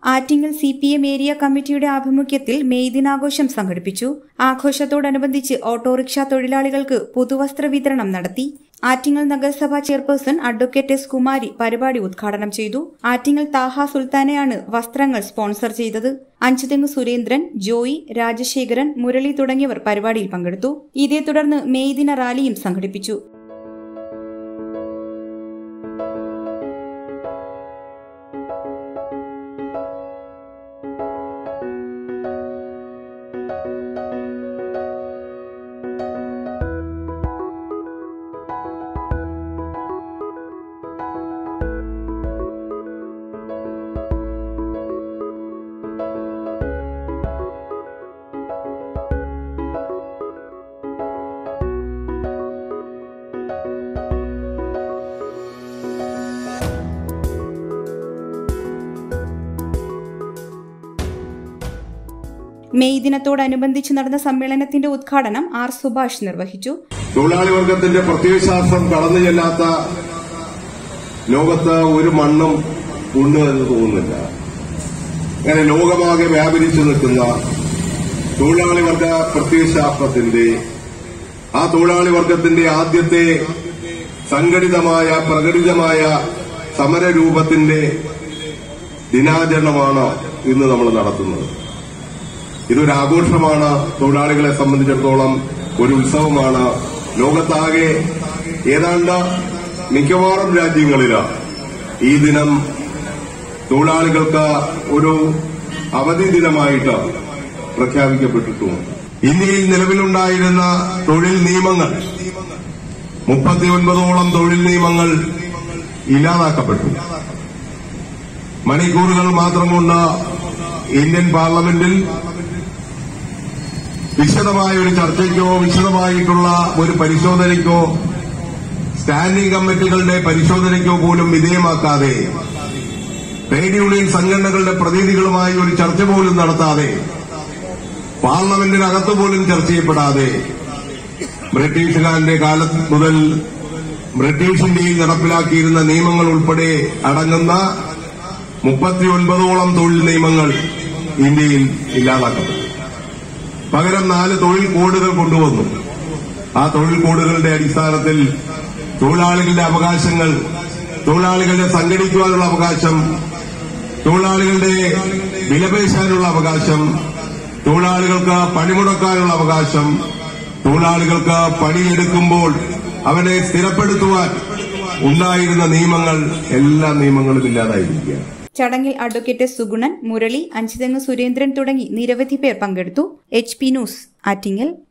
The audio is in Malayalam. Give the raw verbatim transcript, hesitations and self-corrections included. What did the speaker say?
Attingal C P M area കമ്മിറ്റിയുടെ ആഭിമുഖ്യത്തിൽ മെയ് ദിനാഘോഷം സംഘടിപ്പിച്ചു. ആഘോഷത്തോടനുബന്ധിച്ച് ഓട്ടോറിക്ഷ തൊഴിലാളികൾക്ക് പുതുവസ്ത്ര വിതരണം നടത്തി. ആറ്റിങ്ങൽ നഗരസഭാ ചെയർപേഴ്സൺ അഡ്വക്കേറ്റ് എസ് കുമാരി പരിപാടി ഉദ്ഘാടനം ചെയ്തു. ആറ്റിങ്ങൽ താഹ സുൽത്താനയാണ് വസ്ത്രങ്ങൾ സ്പോൺസർ ചെയ്തത്. അഞ്ചുതെങ്ങ് സുരേന്ദ്രൻ, ജോയി, രാജശേഖരൻ, മുരളി തുടങ്ങിയവർ പരിപാടിയിൽ പങ്കെടുത്തു. ഇതേ തുടർന്ന് മെയ് ദിന റാലിയും സംഘടിപ്പിച്ചു. മെയ് ദിനത്തോടനുബന്ധിച്ച് നടന്ന സമ്മേളനത്തിന്റെ ഉദ്ഘാടനം ആർ സുഭാഷ് നിർവഹിച്ചു. തൊഴിലാളി വർഗത്തിന്റെ പ്രത്യയശാസ്ത്രം കടന്നു ചെല്ലാത്ത ലോകത്ത് ഒരു മണ്ണും ഉണ്ട് എന്ന് തോന്നുന്നില്ല. അങ്ങനെ ലോകമാകെ വ്യാപരിച്ചു നിൽക്കുന്ന തൊഴിലാളി വർഗ പ്രത്യയശാസ്ത്രത്തിന്റെ ആ തൊഴിലാളി വർഗത്തിന്റെ ആദ്യത്തെ സംഘടിതമായ പ്രകടിതമായ സമരരൂപത്തിന്റെ ദിനാചരണമാണ് ഇന്ന് നമ്മൾ നടത്തുന്നത്. ഇതൊരു ആഘോഷമാണ്. തൊഴിലാളികളെ സംബന്ധിച്ചിടത്തോളം ഒരു ഉത്സവമാണ്. ലോകത്താകെ ഏതാണ്ട് മിക്കവാറും രാജ്യങ്ങളില് ഈ ദിനം തൊഴിലാളികൾക്ക് ഒരു അവധി ദിനമായിട്ട് പ്രഖ്യാപിക്കപ്പെട്ടിട്ടുണ്ട്. ഇന്ത്യയിൽ നിലവിലുണ്ടായിരുന്ന തൊഴിൽ നിയമങ്ങൾ മുപ്പത്തിയൊൻപതോളം തൊഴിൽ നിയമങ്ങൾ ഇല്ലാതാക്കപ്പെട്ടു. മണിക്കൂറുകൾ മാത്രം കൊണ്ട് ഇന്ത്യൻ പാർലമെന്റിൽ വിശദമായ ഒരു ചർച്ചയ്ക്കോ വിശദമായിട്ടുള്ള ഒരു പരിശോധനയ്ക്കോ സ്റ്റാൻഡിംഗ് കമ്മിറ്റികളുടെ പരിശോധനയ്ക്കോ പോലും വിധേയമാക്കാതെ ട്രേഡ് യൂണിയൻ സംഘടനകളുടെ പ്രതിനിധികളുമായി ഒരു ചർച്ച പോലും നടത്താതെ പാർലമെന്റിനകത്ത് പോലും ചർച്ച ചെയ്യപ്പെടാതെ ബ്രിട്ടീഷുകാരന്റെ കാലം മുതൽ ബ്രിട്ടീഷ് ഇന്ത്യയിൽ നടപ്പിലാക്കിയിരുന്ന നിയമങ്ങൾ ഉൾപ്പെടെ അടങ്ങുന്ന മുപ്പത്തിയൊൻപതോളം തൊഴിൽ നിയമങ്ങൾ ഇന്ത്യയിൽ ഇല്ലാതാക്കപ്പെട്ടു. പകരം നാല് തൊഴിൽ കോഡുകൾ കൊണ്ടുവന്നു. ആ തൊഴിൽ കോഡുകളുടെ അടിസ്ഥാനത്തിൽ തൊഴിലാളികളുടെ അവകാശങ്ങൾ, തൊഴിലാളികളുടെ സംഘടിക്കുവാനുള്ള അവകാശം, തൊഴിലാളികളുടെ വിലപേശാനുള്ള അവകാശം, തൊഴിലാളികൾക്ക് പണിമുടക്കാനുള്ള അവകാശം, തൊഴിലാളികൾക്ക് പണിയെടുക്കുമ്പോൾ അവനെ സ്ഥിരപ്പെടുത്തുവാൻ ഉണ്ടായിരുന്ന നിയമങ്ങൾ എല്ലാ നിയമങ്ങളും ഇല്ലാതായിരിക്കുകയാണ്. ചടങ്ങിൽ അഡ്വക്കേറ്റ് സുഗുണൻ, മുരളി, അഞ്ചുതെങ്ങ് സുരേന്ദ്രൻ തുടങ്ങി നിരവധി പേർ പങ്കെടുത്തു. H P news, Attingal.